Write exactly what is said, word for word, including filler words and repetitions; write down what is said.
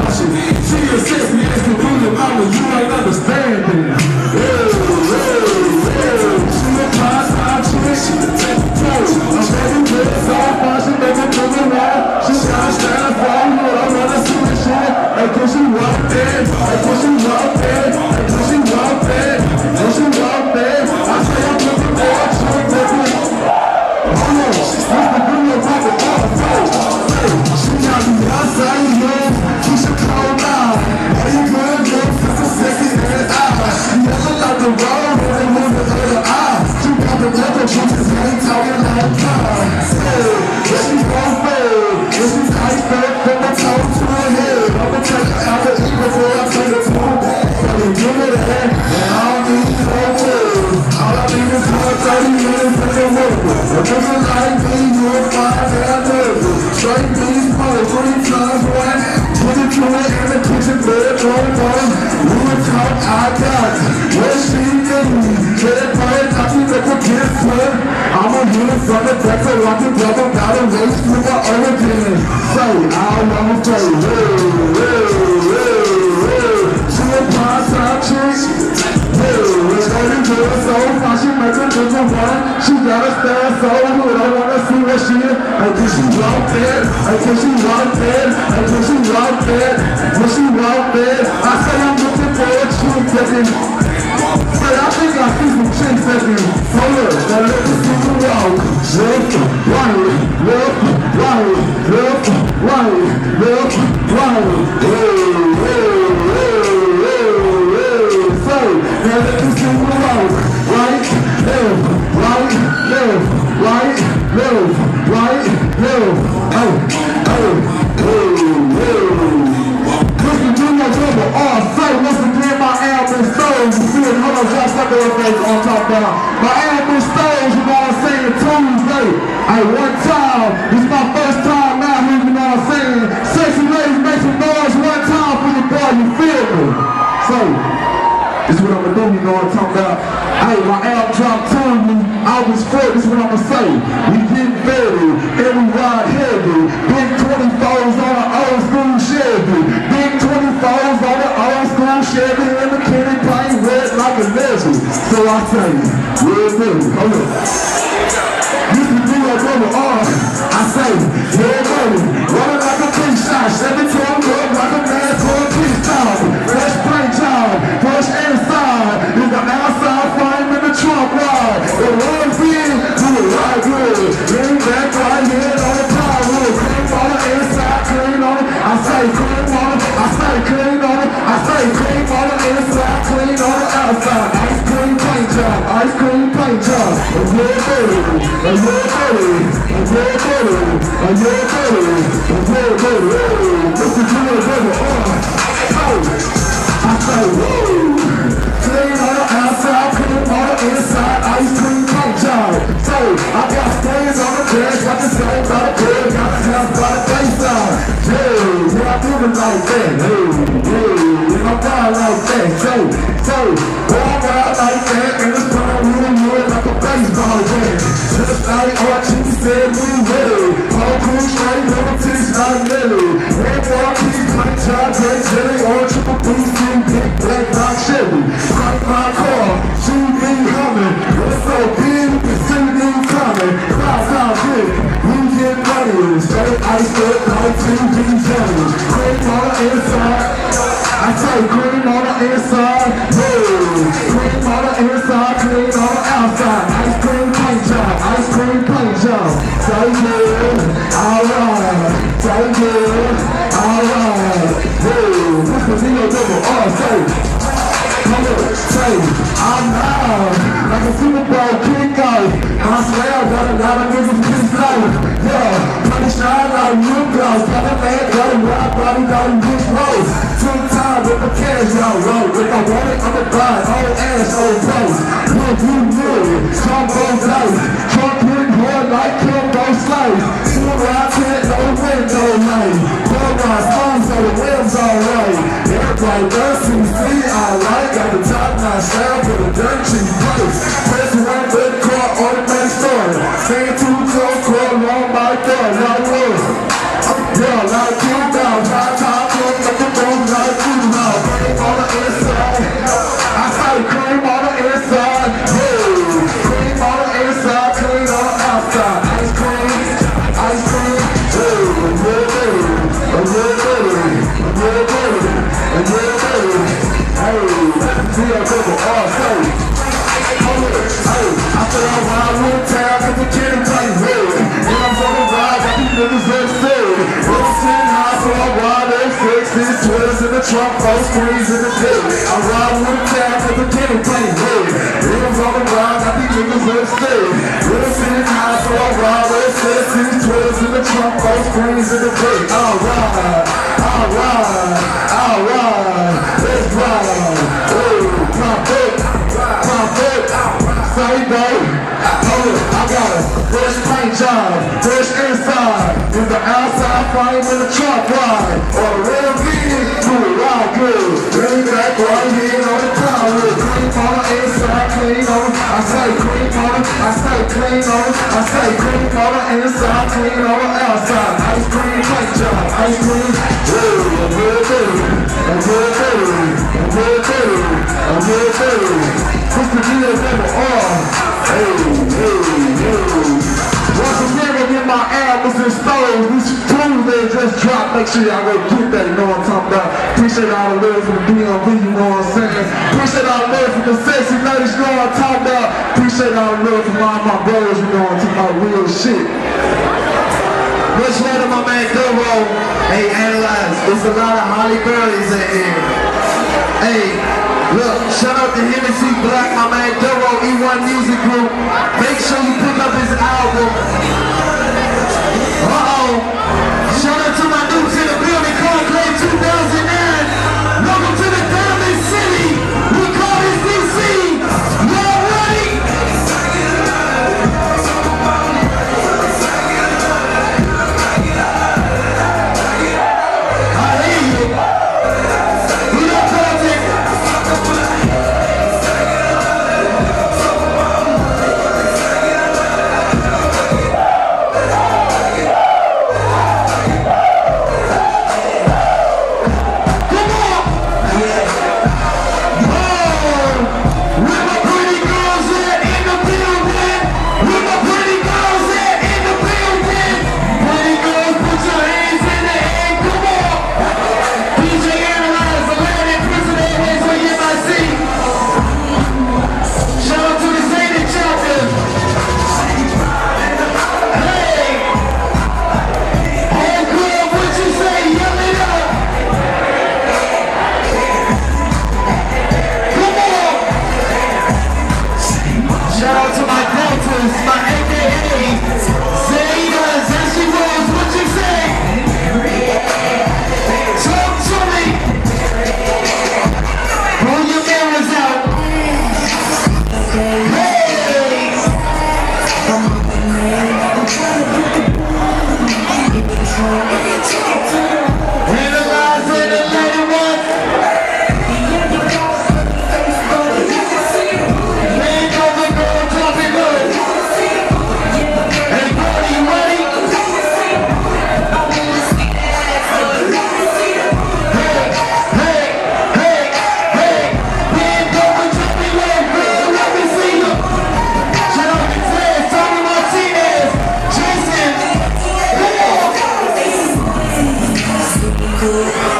blushing. She is sexy as the bullet, mama, you ain't understanding. Hey, hey, hey. She a part-time chick, she a take the toe. I'm ready with it, so far she make me feel around. She got a stand for you, I wanna see the shit. Hey, can she walk there? Hey, can she walk there? Hey, can she walk there? Can she walk there? I say I'm looking for a chick, baby. Hold on, she's the video about the other she got me outside, yeah. She should call now. How you good, girl? That's a sexy ass eye. You never like the road, and they move the other eye. She got the leather juices, ain't talking like time. Hey, yeah, she gon' fade. Yeah, she's tight, back from the toe to her head. I'ma take her out to eat before I take her to her bed. But you give me that, and I don't need no words. All I need is one thirty minutes in the world. A nigga like me, you'll find that nervous. Straight beef, probably three times one. Put it to it in the kitchen, bedroom one. We would talk, I got it. What she need? Get it right, I can make a kiss her. I'ma hit it from the back so I can double, gotta race through my origin. Say, I wanna say, hey, hey, hey, hey. She a part-time chick. Hey, it's only good, so far she make a different one. She got a stand so good, I wanna see what she is. Hey, can she walk there? Hey, can she walk there? Hey, can she walk there? Can she walk there? I say I'm looking for a chick that can. Say, I think I see some chicks that can. Hold up, now let me see you walk. Left, right, left, right, left, right, left, right. Hey, hey, hey, hey, hey. Say, now let me see you walk. Right, left, right, left, right, left, right, left. Oh, oh, oh, oh. Listen to your brother, oh, say, listen to my album Stones. You see it, hold on, y'all stop the face on top down. My album Stones, you know what I'm saying, Tuesday. Hey, one time, this is my first time out here, you know what I'm saying. Sexy ladies, make some noise one time for your boy, you feel me? So, this is what I'ma do, you know what I'm talking about. Hey, my album dropped Tuesday, August fourth, this is what I'ma say. We getting ready, and we ride heavy. Big twenty-fours on the old school Chevy. Big twenty-fours on the old school Chevy, and the kitty paint red like a legend. So I say, real baby, hold up. You can do a double R. I say, yeah, baby, running like a big shot, seven twelve up like a man for a peace job. Fresh paint job, fresh inside, is the outside frame in the trunk ride. The one being, do it right good. Lean back right here on the plywood. Cream on the inside, clean on it. I say cream on it, I say clean on it. I say cream on the inside, clean on the outside. Ice cream paint job, ice cream paint job. A real baby, a real baby, a real baby, a real baby, a real baby. Listen to your brother, oh. I say woo. Clean on the outside, clean on the inside, ice cream paint job. So I got stains on the dash, got the same by the bed, got the house by the baseline. Yeah, yeah, I do it like that. Hey, yeah, yeah, I'm down like that. So, so, walk out like that, and it's gonna rule you like a baseball game. Just like Archie said, we ready. Whole crew straight, little titties like Lily. Red walk, keep paint job, great jelly, or triple B C, big black box Chevy. Crank my car, shoot me humming. It's so big, you can see me coming. Clouds out big, we get money. Straight ice up, like two D jelly. Cream on the inside, I say cream on the inside. Hey, cream on the inside, cream on the outside. Ice cream paint job, ice cream paint job. Say yeah, alright. Say yeah, alright. Hey, this is Neo Double R, say. Come on, say, I'm loud, like a Super Bowl kickoff. I swear I got a lot of niggas pissed out. Yeah, money shine like new gloves. Got a man, got a ride, body, got a big rose. Two times with the cash out road. If I want it, I'ma buy it. Old ass, old clothes. Look, you knew it. Combo life. Trump hitting hard like Kimbo Slice. Two rides hit, no window light. Four rides home, so the rims alright. Everybody does see me, I like. Got the top notch sound for the dirt cheap place. Press one good car, automatic start. Stand too close, crawl along my door, like wood. Yeah, like you down, high top, look like the trunk, both screens in the pit. I ride with a tag at the kennel plane. Rims on the ride, got these niggas upstairs. Real city high, so I ride with a set of city twelves in the trunk, both screens in the pit. I'll ride, I'll ride, I'll ride. Let's ride. Hey, pump it, pump it. Say, babe. Hold it, I got a fresh paint job, fresh inside. With the outside frame in the trunk ride. Or the real beat, do it ride good. Lean back right here on the top with cream on the inside, clean on it. I say cream on it, I say clean on it. I say cream on the inside, clean on the outside. Ice cream paint job, ice cream. Hey, I'm good baby, I'm good baby, I'm good baby, I'm good baby. Sister G is number one. Hey, hey, hey. Once again, I get my albums and stores. These tunes they just dropped. Make sure y'all go get that, you know what I'm talking about. Appreciate all the love from the D M V, you know what I'm saying. Appreciate all the love from the sexy ladies, you know what I'm talking about. Appreciate all the love from all my brothers, you know what I'm talking about, real shit. Much love to my man Dorrough. Hey, analyze. There's a lot of Holly Berries in here. Hey. Look, shout out to Hennessy Black, my man Dorrough, E one Music Group. Make sure you pick up his album. Uh-oh. Shout out to my dudes in the building, Conclave two thousand nine. Welcome to the Diamond City. We call this D C. Y'all ready? I hear you. We don't call it. Cool.